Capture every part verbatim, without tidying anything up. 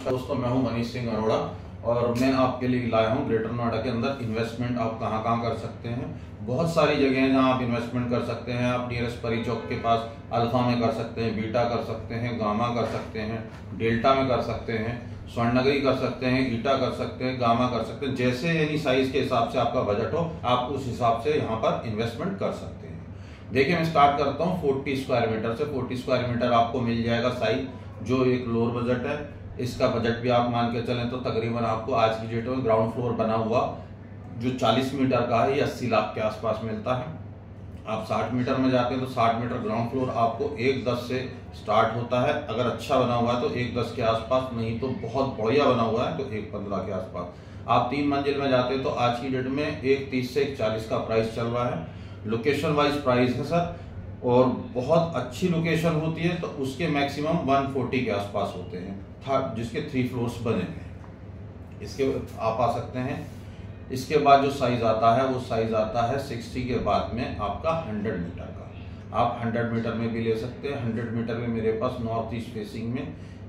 दोस्तों, मैं हूं मनीष सिंह अरोड़ा और मैं आपके लिए लाया हूं ग्रेटर नोएडा के अंदर इन्वेस्टमेंट आप कहां कहां कर सकते हैं। बहुत सारी जगह हैं जहां आप इन्वेस्टमेंट कर सकते हैं। आप नियरेस्ट परी चौक के पास अल्फा में कर सकते हैं, बीटा कर सकते हैं, गामा कर सकते हैं, डेल्टा में कर सकते हैं, स्वर्णनगरी कर सकते हैं, ईटा कर सकते हैं, गामा कर सकते हैं। जैसे यानी साइज के हिसाब से आपका बजट हो, आप उस हिसाब से यहाँ पर इन्वेस्टमेंट कर सकते हैं। देखिए, मैं स्टार्ट करता हूँ फोर्टी स्क्वायर मीटर से। फोर्टी स्क्वायर मीटर आपको मिल जाएगा साइज, जो एक लोअर बजट है। इसका बजट भी आप मान के चलें तो तकरीबन आपको आज की डेट में ग्राउंड फ्लोर बना हुआ जो चालीस मीटर का है, ये अस्सी लाख के आसपास मिलता है। आप साठ मीटर में जाते हैं तो साठ मीटर ग्राउंड फ्लोर आपको एक दस से स्टार्ट होता है। अगर अच्छा बना हुआ है तो एक दस के आसपास, नहीं तो बहुत बढ़िया बना हुआ है तो एक पंद्रह के आसपास। आप तीन मंजिल में जाते हैं तो आज की डेट में एक तीस से एक चालीस का प्राइस चल रहा है। लोकेशन वाइज प्राइस है सर, और बहुत अच्छी लोकेशन होती है तो उसके मैक्सिमम एक सौ चालीस के आसपास होते हैं, जिसके थ्री फ्लोर्स बने हैं। इसके आप आ सकते हैं। इसके बाद जो साइज आता है वो साइज आता है साठ के बाद में आपका सौ मीटर का। आप सौ मीटर में भी ले सकते हैं। सौ मीटर में मेरे पास नॉर्थ ईस्ट फेसिंग में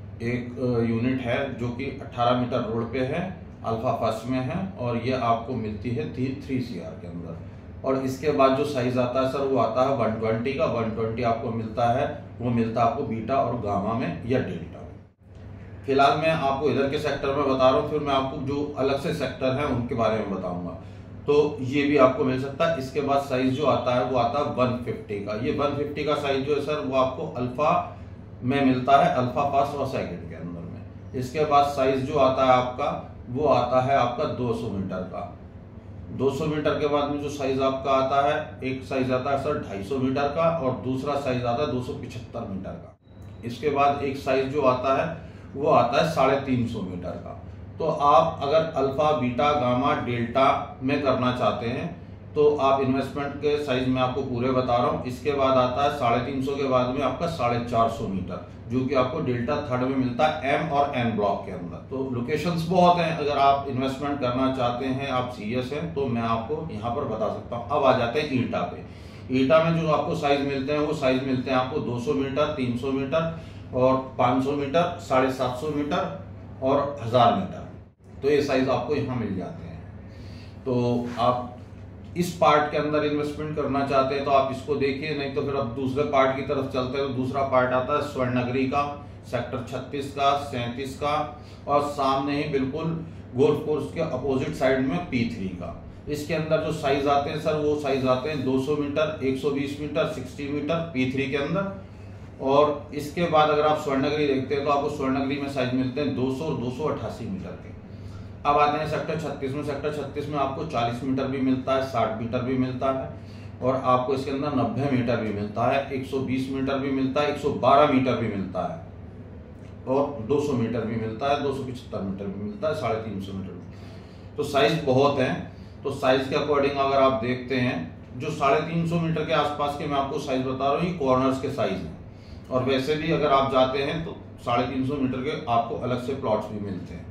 एक यूनिट है जो कि अठारह मीटर रोड पे है, अल्फा फर्स्ट में है, और ये आपको मिलती है थ्री सी आर के अंदर। और इसके बाद जो साइज आता है सर वो आता है एक सौ बीस का। एक सौ बीस आपको मिलता है, वो मिलता है आपको बीटा और गामा में या डेल्टा में। फिलहाल मैं आपको इधर के सेक्टर में बता रहा हूँ, फिर मैं आपको जो अलग से सेक्टर है उनके बारे में बताऊंगा। तो ये भी आपको मिल सकता है। इसके बाद साइज जो आता है वो आता है एक सौ पचास का। ये एक सौ पचास का साइज जो है सर वो आपको अल्फा में मिलता है, अल्फा फर्स्ट और सेकंड के अंदर में। इसके बाद साइज जो आता है आपका वो आता है आपका दो सौ मीटर का। दो सौ मीटर के बाद में जो साइज आपका आता है, एक साइज आता है सर ढाई सौ मीटर का और दूसरा साइज आता है दो सौ पचहत्तर मीटर का। इसके बाद एक साइज जो आता है वो आता है साढ़े तीन सौ मीटर का। तो आप अगर अल्फा, बीटा, गामा, डेल्टा में करना चाहते हैं तो आप इन्वेस्टमेंट के साइज में आपको पूरे बता रहा हूँ। इसके बाद आता है साढ़े तीन सौ के बाद में आपका साढ़े चार सौ मीटर, जो कि आपको डेल्टा थर्ड में मिलता है एम और एन ब्लॉक के अंदर। तो लोकेशंस बहुत हैं। अगर आप इन्वेस्टमेंट करना चाहते हैं, आप सीरियस हैं, तो मैं आपको यहाँ पर बता सकता हूँ। अब आ जाते हैं ईटा पे। ईटा में जो आपको साइज मिलते हैं वो साइज मिलते हैं आपको दो सौ मीटर, तीन सौ मीटर और पाँच सौ मीटर, साढ़े सात सौ मीटर और हजार मीटर। तो ये साइज आपको यहाँ मिल जाते हैं। तो आप इस पार्ट के अंदर इन्वेस्टमेंट करना चाहते हैं तो आप इसको देखिए, नहीं तो फिर अब दूसरे पार्ट की तरफ चलते हैं। तो दूसरा पार्ट आता है स्वर्णनगरी का, सेक्टर छत्तीस का, सैंतीस का, और सामने ही बिल्कुल गोल्फ कोर्स के अपोजिट साइड में पी थ्री का। इसके अंदर जो साइज आते हैं सर वो साइज आते हैं दो सौ मीटर, एक सौ बीस मीटर, साठ मीटर पी थ्री के अंदर। और इसके बाद अगर आप स्वर्णनगरी देखते हैं तो आपको स्वर्णनगरी में साइज मिलते हैं दो सौ और दो सौ अट्ठासी मीटर के। अब आते हैं सेक्टर छत्तीस में। सेक्टर छत्तीस में आपको चालीस मीटर भी मिलता है, साठ मीटर भी मिलता है, और आपको इसके अंदर नब्बे मीटर भी मिलता है, एक सौ बीस मीटर भी मिलता है, एक सौ बारह मीटर भी मिलता है, और दो सौ मीटर भी मिलता है, दो सौ पचहत्तर मीटर भी मिलता है, साढ़े तीन सौ मीटर भी। तो साइज बहुत हैं। तो साइज के अकॉर्डिंग अगर आप देखते हैं, जो साढ़े तीन सौ मीटर के आसपास के मैं आपको साइज बता रहा हूँ, ये कॉर्नर्स के साइज हैं। और वैसे भी अगर आप जाते हैं तो साढ़े तीन सौ मीटर के आपको अलग से प्लॉट्स भी मिलते हैं।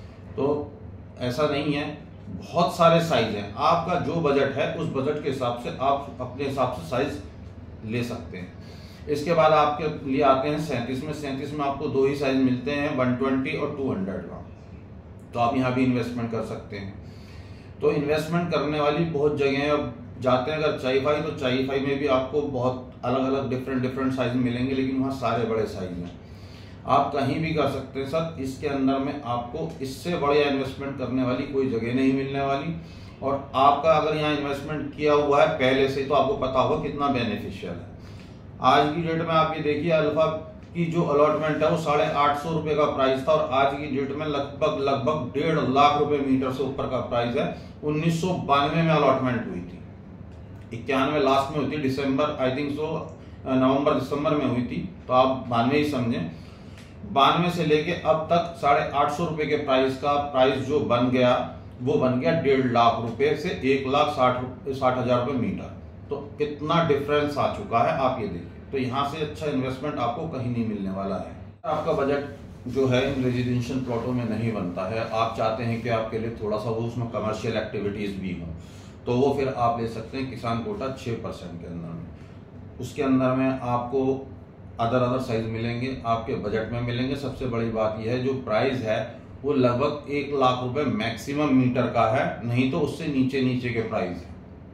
तो ऐसा नहीं है, बहुत सारे साइज हैं। आपका जो बजट है उस बजट के हिसाब से आप अपने हिसाब से साइज ले सकते हैं। इसके बाद आपके लिए आते हैं सैंतीस में। सैंतीस में आपको दो ही साइज मिलते हैं, एक सौ बीस और दो सौ का। तो आप यहाँ भी इन्वेस्टमेंट कर सकते हैं। तो इन्वेस्टमेंट करने वाली बहुत जगह अब जाते हैं। अगर चाईफाई, तो चाईफाई में भी आपको बहुत अलग अलग डिफरेंट डिफरेंट साइज मिलेंगे, लेकिन वहाँ सारे बड़े साइज हैं। आप कहीं भी कर सकते हैं सर। इसके अंदर में आपको इससे बढ़िया इन्वेस्टमेंट करने वाली कोई जगह नहीं मिलने वाली। और आपका अगर यहाँ इन्वेस्टमेंट किया हुआ है पहले से तो आपको पता होगा कितना बेनिफिशियल है। आज की डेट में आप ये देखिए, अल्फा की जो अलॉटमेंट है वो साढ़े आठ सौ रुपये का प्राइस था, और आज की डेट में लगभग लगभग डेढ़ लाख रुपए मीटर से ऊपर का प्राइस है। उन्नीस सौ बानवे में अलॉटमेंट हुई थी, इक्यानवे लास्ट में हुई थी, दिसंबर आई थिंक सो नवंबर दिसंबर में हुई थी। तो आप बानवे ही समझें। बानवे से लेके अब तक साढ़े आठ सौ रुपए के प्राइस का प्राइस जो बन गया वो बन गया डेढ़ लाख रुपए से एक लाख साठ साठ हजार रुपए मीटर। तो कितना डिफरेंस आ चुका है आप ये देखिए। तो यहाँ से अच्छा इन्वेस्टमेंट आपको कहीं नहीं मिलने वाला है। आपका बजट जो है इन रेजिडेंशियल प्लॉटों में नहीं बनता है, आप चाहते हैं कि आपके लिए थोड़ा सा वो उसमें कमर्शियल एक्टिविटीज भी हों, तो वो फिर आप ले सकते हैं किसान कोटा छः परसेंट के अंदर में। उसके अंदर में आपको अदर अदर साइज मिलेंगे, आपके बजट में मिलेंगे। सबसे बड़ी बात यह है जो प्राइस है वो लगभग एक लाख रुपए मैक्सिमम मीटर का है, नहीं तो उससे नीचे नीचे के प्राइस है।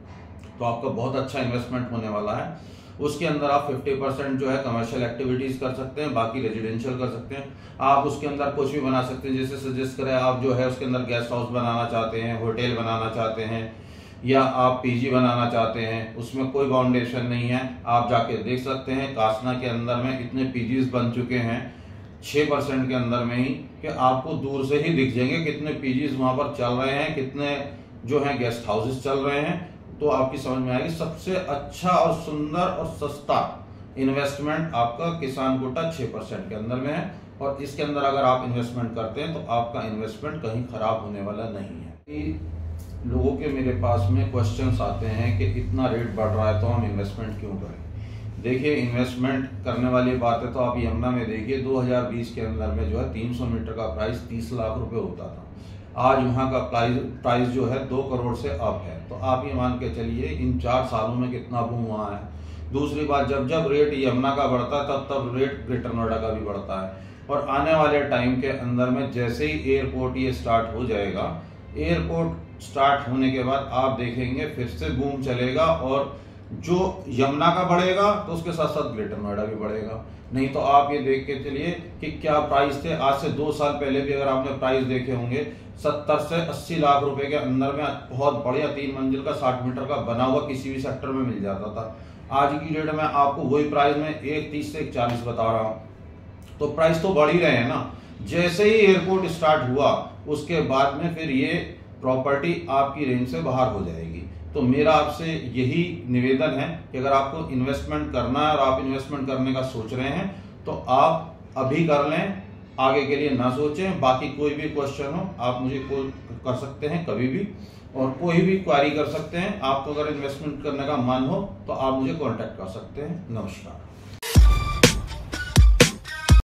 तो आपका बहुत अच्छा इन्वेस्टमेंट होने वाला है। उसके अंदर आप पचास परसेंट जो है कमर्शियल एक्टिविटीज कर सकते हैं, बाकी रेजिडेंशियल कर सकते हैं। आप उसके अंदर कुछ भी बना सकते हैं, जैसे सजेस्ट करें आप जो है उसके अंदर गेस्ट हाउस बनाना चाहते हैं, होटल बनाना चाहते हैं, या आप पीजी बनाना चाहते हैं, उसमें कोई बाउंडेशन नहीं है। आप जाके देख सकते हैं कासना के अंदर में इतने पीजीज बन चुके हैं छह परसेंट के अंदर में ही, कि आपको दूर से ही दिख जाएंगे कितने पीजीज वहां पर चल रहे हैं, कितने जो है गेस्ट हाउसेस चल रहे हैं। तो आपकी समझ में आएगी सबसे अच्छा और सुंदर और सस्ता इन्वेस्टमेंट आपका किसान कोटा छह परसेंट के अंदर में है। और इसके अंदर अगर आप इन्वेस्टमेंट करते हैं तो आपका इन्वेस्टमेंट कहीं खराब होने वाला नहीं है। लोगों के मेरे पास में क्वेश्चंस आते हैं कि इतना रेट बढ़ रहा है तो हम इन्वेस्टमेंट क्यों करें। देखिए, इन्वेस्टमेंट करने वाली बात है तो आप यमुना में देखिए दो हज़ार बीस के अंदर में जो है तीन सौ मीटर का प्राइस तीस लाख रुपए होता था। आज वहाँ का प्राइस प्राइस जो है दो करोड़ से अप है। तो आप ये मान के चलिए इन चार सालों में कितना बूम हुआ है। दूसरी बात, जब जब रेट यमुना का बढ़ता है तब तब रेट ग्रेटर नोएडा का भी बढ़ता है। और आने वाले टाइम के अंदर में जैसे ही एयरपोर्ट ये स्टार्ट हो जाएगा, एयरपोर्ट स्टार्ट होने के बाद आप देखेंगे फिर से बूम चलेगा, और जो यमुना का बढ़ेगा तो उसके साथ साथ ग्रेटर नोएडा भी बढ़ेगा। नहीं तो आप ये देख के चलिए कि क्या प्राइस थे आज से दो साल पहले भी अगर आपने प्राइस देखे होंगे सत्तर से अस्सी लाख रुपए के अंदर में बहुत बढ़िया तीन मंजिल का साठ मीटर का बना हुआ किसी भी सेक्टर में मिल जाता था। आज की डेट में आपको वही प्राइस में एक तीस से एक चालीस बता रहा हूँ। तो प्राइस तो बढ़ ही रहे हैं ना। जैसे ही एयरपोर्ट स्टार्ट हुआ उसके बाद में फिर ये प्रॉपर्टी आपकी रेंज से बाहर हो जाएगी। तो मेरा आपसे यही निवेदन है कि अगर आपको इन्वेस्टमेंट करना है और आप इन्वेस्टमेंट करने का सोच रहे हैं तो आप अभी कर लें, आगे के लिए ना सोचें। बाकी कोई भी क्वेश्चन हो आप मुझे कॉल कर सकते हैं कभी भी, और कोई भी क्वारी कर सकते हैं। आपको अगर इन्वेस्टमेंट करने का मन हो तो आप मुझे कॉन्टेक्ट कर सकते हैं। नमस्कार।